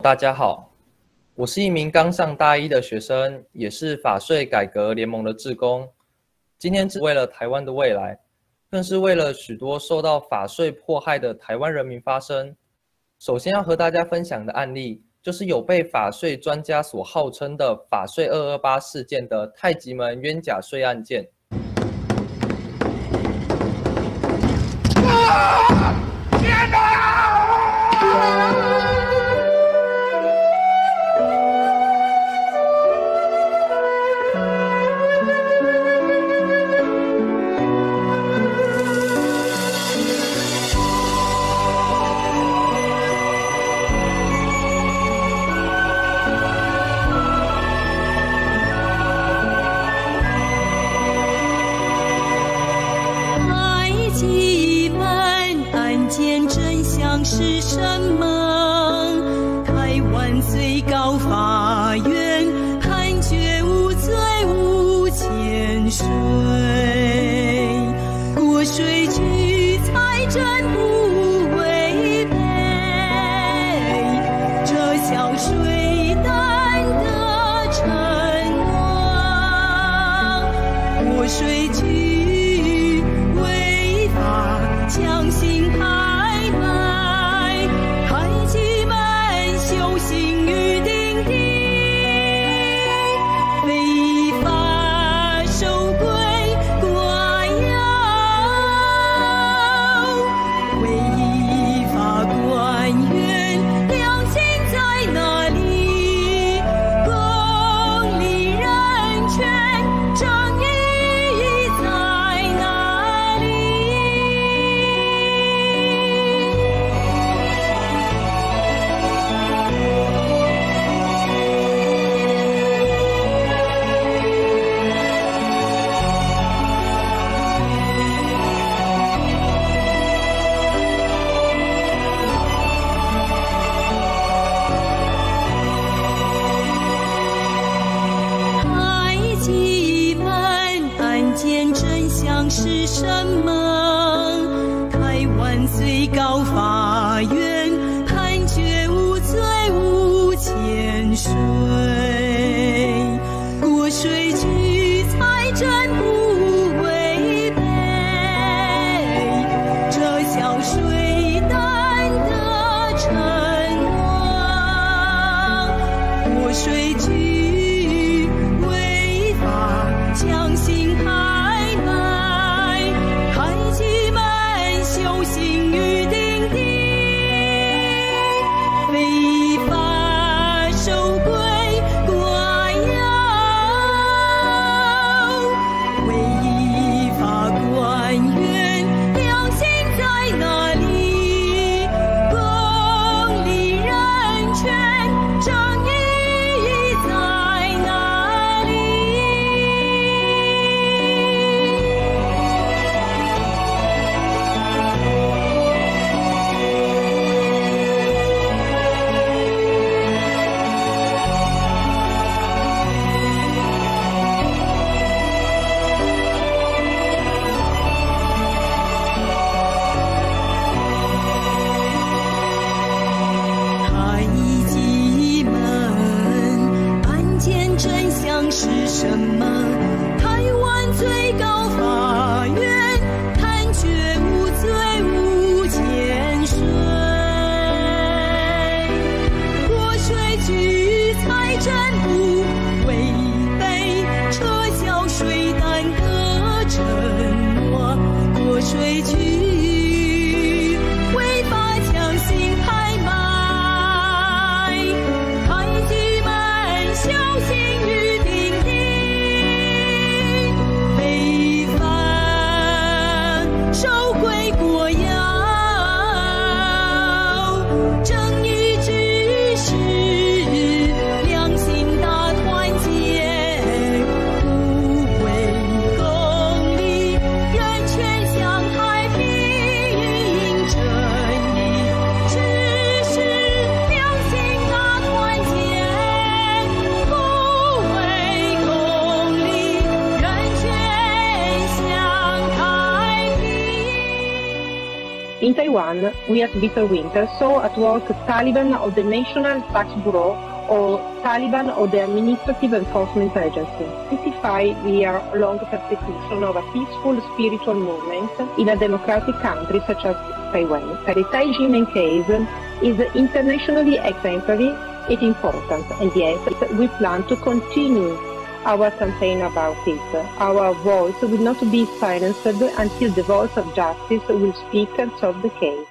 大家好，我是一名刚上大一的学生，也是法税改革联盟的志工。今天是为了台湾的未来，更是为了许多受到法税迫害的台湾人民发声。首先要和大家分享的案例，就是有被法税专家所号称的法税228事件的太极门冤假税案件。 天哪！ 是什么？台湾最高法院判决无罪无欠税，国税局财政不违背这缴税单的承诺，国税局违法强行拍卖。是什么？台湾最高法院判决无罪无欠税，国税局财政不违背这缴税单的承诺，国税局违法强行拍卖。是什么？台湾最高法院判决无罪无欠税，国税局财政不违背撤销税单的承诺，国税局违法强行拍卖，太极门小心人权向太平。 In Taiwan, we at Bitter Winter saw at work Taliban of the National Tax Bureau or Taliban of the Administrative Enforcement Agency. 55-year-long persecution of a peaceful spiritual movement in a democratic country such as Taiwan. The Tai Jimen case is internationally exemplary and important, and yes, we plan to continue our campaign about it. Our voice will not be silenced until the voice of justice will speak and solve the case.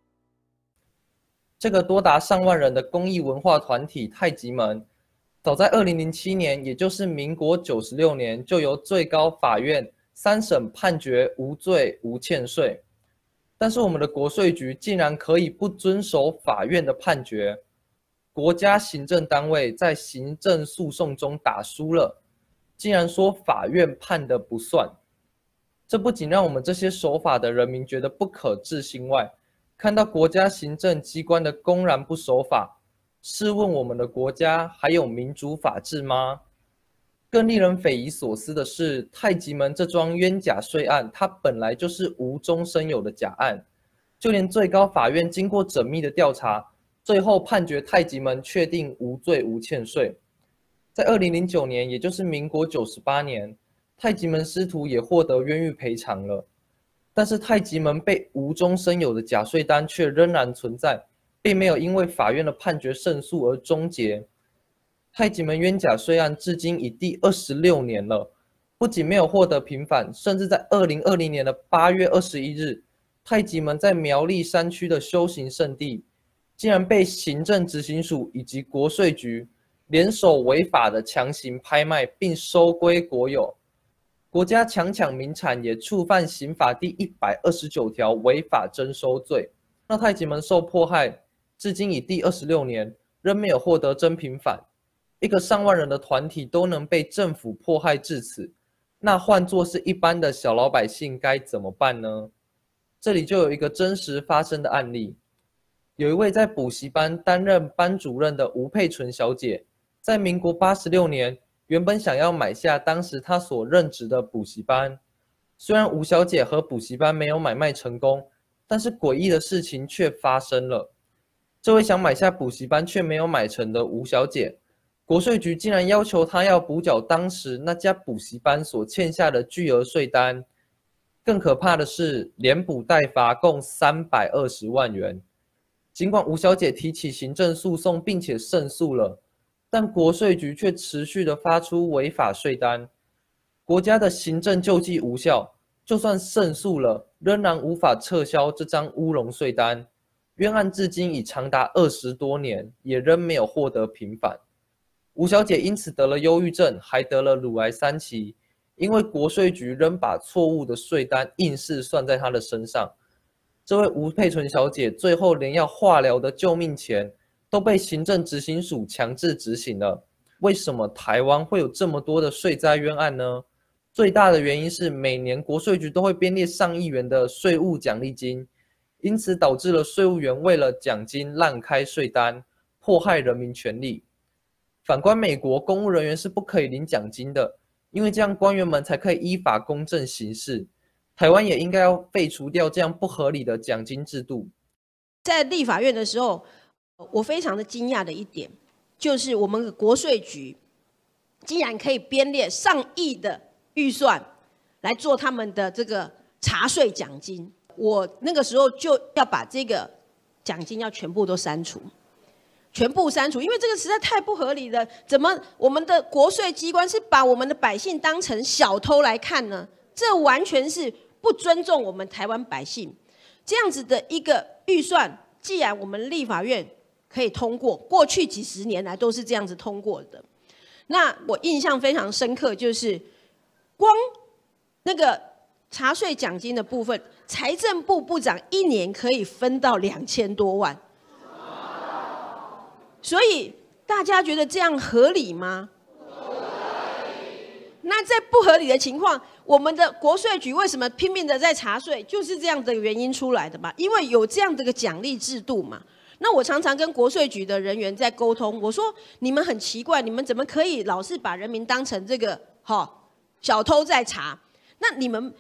这个多达上万人的公益文化团体太极门，早在2007年，也就是民国96年，就由最高法院3审判决无罪无欠税。但是我们的国税局竟然可以不遵守法院的判决，国家行政单位在行政诉讼中打输了，竟然说法院判的不算。这不仅让我们这些守法的人民觉得不可置信外，看到国家行政机关的公然不守法，试问我们的国家还有民主法治吗？更令人匪夷所思的是，太极门这桩冤假税案，它本来就是无中生有的假案，就连最高法院经过缜密的调查，最后判决太极门确定无罪无欠税。在2009年，也就是民国98年，太极门师徒也获得冤狱赔偿了。但是太极门被无中生有的假税单却仍然存在，并没有因为法院的判决胜诉而终结。太极门冤假税案至今已第26年了，不仅没有获得平反，甚至在2020年的8月21日，太极门在苗栗山区的修行圣地，竟然被行政执行署以及国税局联手违法的强行拍卖并收归国有。国家强抢民产也触犯刑法第129条违法征收罪。那太极门受迫害至今已第26年，仍没有获得真平反。一个上万人的团体都能被政府迫害至此，那换作是一般的小老百姓该怎么办呢？这里就有一个真实发生的案例。有一位在补习班担任班主任的吴佩纯小姐，在民国86年原本想要买下当时她所任职的补习班。虽然吴小姐和补习班没有买卖成功，但是诡异的事情却发生了。这位想买下补习班却没有买成的吴小姐，国税局竟然要求她要补缴当时那家补习班所欠下的巨额税单。更可怕的是，连补带罚共320万元。尽管吴小姐提起行政诉讼并且胜诉了，但国税局却持续的发出违法税单。国家的行政救济无效，就算胜诉了，仍然无法撤销这张乌龙税单。冤案至今已长达20多年，也仍没有获得平反。吴小姐因此得了忧郁症，还得了乳癌3期，因为国税局仍把错误的税单硬是算在她的身上。这位吴佩纯小姐最后连要化疗的救命钱都被行政执行署强制执行了。为什么台湾会有这么多的税灾冤案呢？最大的原因是每年国税局都会编列上亿元的税务奖励金，因此导致了税务员为了奖金滥开税单，迫害人民权利。反观美国，公务人员是不可以领奖金的，因为这样官员们才可以依法公正行事。台湾也应该要废除掉这样不合理的奖金制度。 在立法院的时候，我非常的惊讶的一点，就是我们的国税局竟然可以编列上亿的预算来做他们的这个查税奖金。我那个时候就要把这个奖金要全部都删除。全部删除，因为这个实在太不合理了。怎么我们的国税机关是把我们的百姓当成小偷来看呢？这完全是不尊重我们台湾百姓。这样子的一个预算，既然我们立法院可以通过，过去几十年来都是这样子通过的。那我印象非常深刻，就是光那个查税奖金的部分，财政部部长一年可以分到2000多万。所以大家觉得这样合理吗？那在不合理的情况，我们的国税局为什么拼命的在查税？就是这样的原因出来的嘛，因为有这样的一个奖励制度嘛。那我常常跟国税局的人员在沟通，我说你们很奇怪，你们怎么可以老是把人民当成这个小偷在查？那你们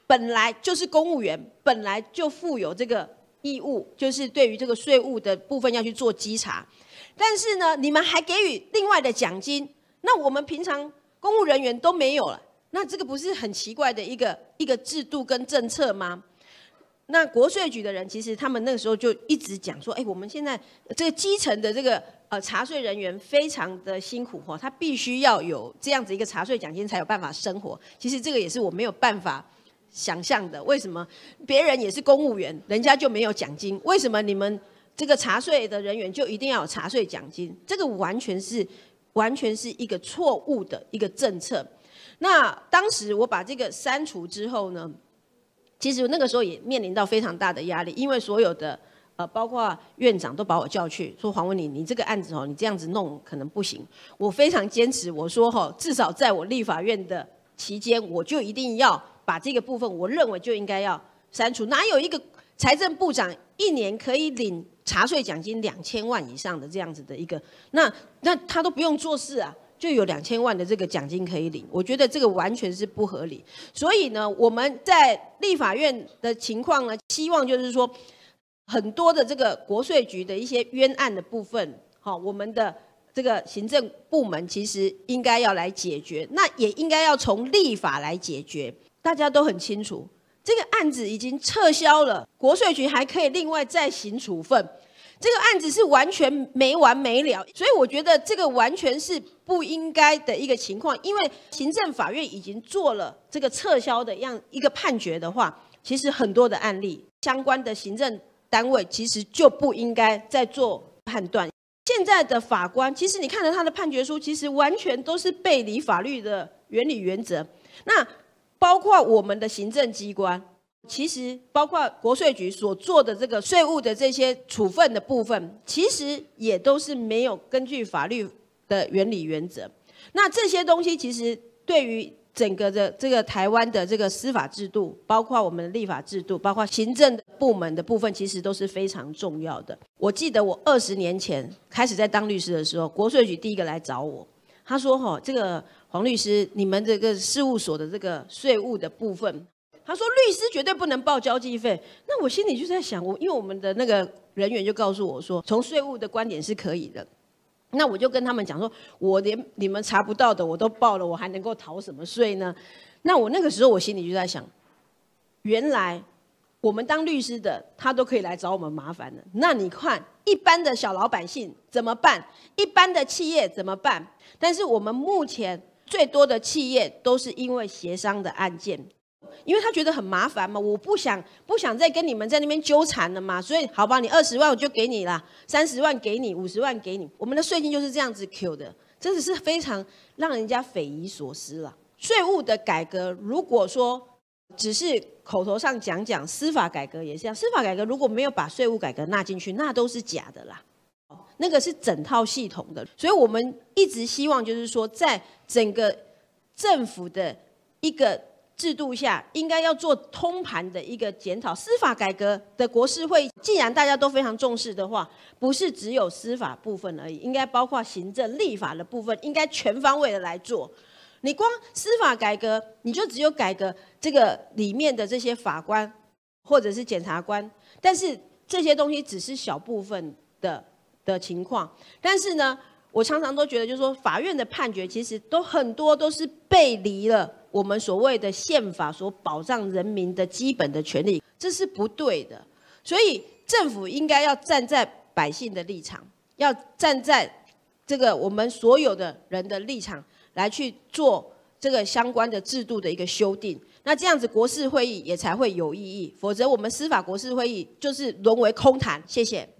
本来就是公务员，本来就负有这个义务，就是对于这个税务的部分要去做稽查。但是呢，你们还给予另外的奖金，那我们平常公务人员都没有了，那这个不是很奇怪的一个制度跟政策吗？那国税局的人其实他们那个时候就一直讲说，我们现在这个基层的这个查税人员非常的辛苦哈，他必须要有这样子一个查税奖金才有办法生活。其实这个也是我没有办法想象的，为什么别人也是公务员，人家就没有奖金？为什么你们这个查税的人员就一定要有查税奖金？这个完全是一个错误的一个政策。那当时我把这个删除之后呢，其实那个时候也面临到非常大的压力，因为所有的包括院长都把我叫去说，黄文玲，你这个案子你这样子弄可能不行。我非常坚持，我说至少在我立法院的期间，我就一定要把这个部分，我认为就应该要删除。哪有一个财政部长一年可以领查税奖金2000万以上的这样子的一个，那他都不用做事啊，就有2000万的这个奖金可以领，我觉得这个完全是不合理。所以呢，我们在立法院的情况呢，希望就是说，很多的这个国税局的一些冤案的部分，我们的这个行政部门其实应该要来解决，那也应该要从立法来解决。大家都很清楚，这个案子已经撤销了，国税局还可以另外再行处分。这个案子是完全没完没了，所以我觉得这个完全是不应该的一个情况。因为行政法院已经做了这个撤销的一个判决的话，其实很多的案例相关的行政单位其实就不应该再做判断。现在的法官，其实你看了他的判决书，其实完全都是背离法律的原理原则。那包括我们的行政机关，其实包括国税局所做的这个税务的这些处分的部分，其实也都是没有根据法律的原理原则。那这些东西其实对于整个的这个台湾的这个司法制度，包括我们的立法制度，包括行政部门的部分，其实都是非常重要的。我记得我20年前开始在当律师的时候，国税局第一个来找我，他说这个黄律师，你们这个事务所的这个税务的部分，他说律师绝对不能报交际费。那我心里就在想，因为我们的那个人员就告诉我说，从税务的观点是可以的。那我就跟他们讲说，我连你们查不到的我都报了，我还能够逃什么税呢？那我那个时候我心里就在想，原来我们当律师的他都可以来找我们麻烦的，那你看一般的小老百姓怎么办？一般的企业怎么办？但是我们目前最多的企业都是因为协商的案件，因为他觉得很麻烦嘛，我不想再跟你们在那边纠缠了嘛，所以好吧，你20万我就给你啦，30万给你，50万给你，我们的税金就是这样子 Q 的，真的是非常让人家匪夷所思了。税务的改革，如果说只是口头上讲讲，司法改革也是这样，司法改革如果没有把税务改革纳进去，那都是假的啦。那个是整套系统的，所以我们一直希望就是说，在整个政府的一个制度下，应该要做通盘的一个检讨。司法改革的国是会，既然大家都非常重视的话，不是只有司法部分而已，应该包括行政、立法的部分，应该全方位的来做。你光司法改革，你就只有改革这个里面的这些法官或者是检察官，但是这些东西只是小部分的情况。但是呢，我常常都觉得，就是说，法院的判决其实很多都是背离了我们所谓的宪法所保障人民的基本的权利，这是不对的。所以政府应该要站在百姓的立场，要站在这个我们所有的人的立场来去做这个相关的制度的一个修订。那这样子国是会议也才会有意义，否则我们司法国是会议就是沦为空谈。谢谢。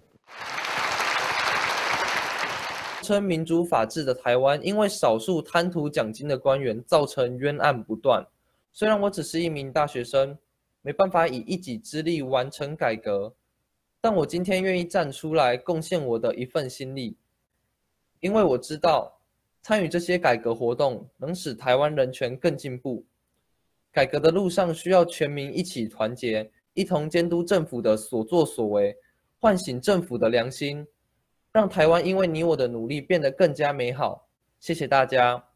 称民主法治的台湾，因为少数贪图奖金的官员，造成冤案不断。虽然我只是一名大学生，没办法以一己之力完成改革，但我今天愿意站出来贡献我的一份心力，因为我知道参与这些改革活动能使台湾人权更进步。改革的路上需要全民一起团结，一同监督政府的所作所为，唤醒政府的良心，让台湾因为你我的努力变得更加美好。谢谢大家。